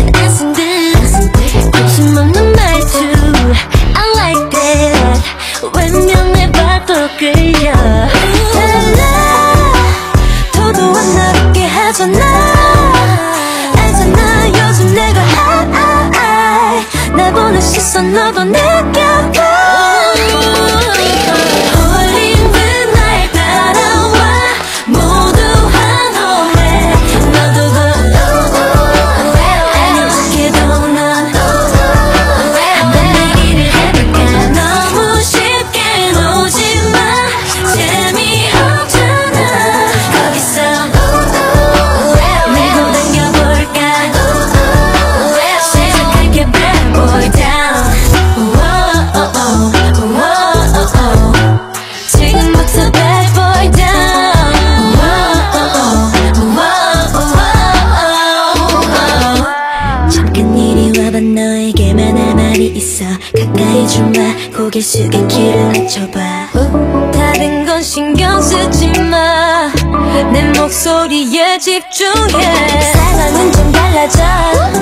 애쓴 듯 거침없는 말투 I like that 외면해봐도 끌려 달라 도도한 날 웃게 하잖아 알잖아 요즘 내가 날 보는 시선 너도 느껴봐 너에게만 할 말이 있어 가까이 좀 와 고개 숙여 귀를 낮춰봐 다른 건 신경 쓰지 마 내 목소리에 집중해 상황은 좀 달라져